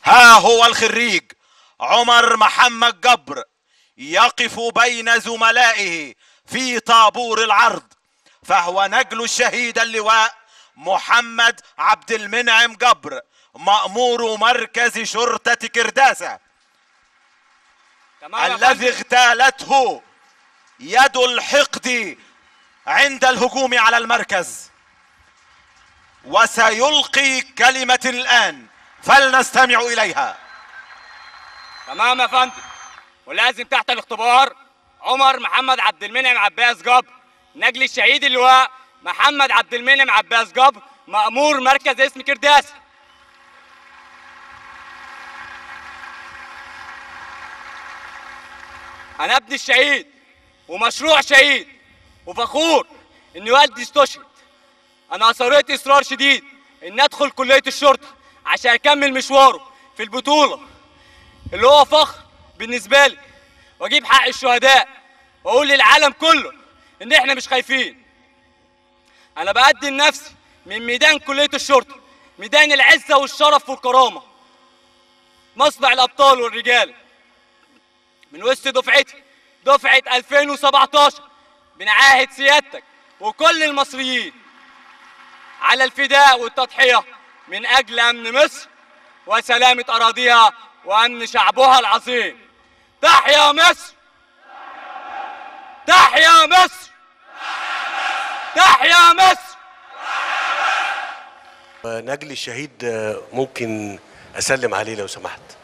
ها هو الخريج عمر محمد جبر يقف بين زملائه في طابور العرض، فهو نجل الشهيد اللواء محمد عبد المنعم جبر مأمور مركز شرطة كرداسة، الذي اغتالته يد الحقد عند الهجوم على المركز، وسيلقي كلمة الآن فلنستمع إليها. تمام يا فندم. ولازم تحت الاختبار عمر محمد عبد المنعم عباس جبر نجل الشهيد اللواء محمد عبد المنعم عباس جبر مأمور مركز اسم كرداسة. أنا ابن الشهيد ومشروع شهيد وفخور إن والدي استشهد. أنا أصريت إصرار شديد إن أدخل كلية الشرطة عشان أكمل مشواره في البطولة اللي هو فخر بالنسبة لي، وأجيب حق الشهداء وأقول للعالم كله إن إحنا مش خايفين. أنا بقدم نفسي من ميدان كلية الشرطة، ميدان العزة والشرف والكرامة، مصنع الأبطال والرجال، من وسط دفعتي دفعة 2017. بنعاهد سيادتك وكل المصريين على الفداء والتضحية من أجل أمن مصر وسلامة أراضيها وأمن شعبها العظيم. تحيا مصر! تحيا مصر! تحيا مصر! نجل الشهيد ممكن أسلم عليه لو سمحت؟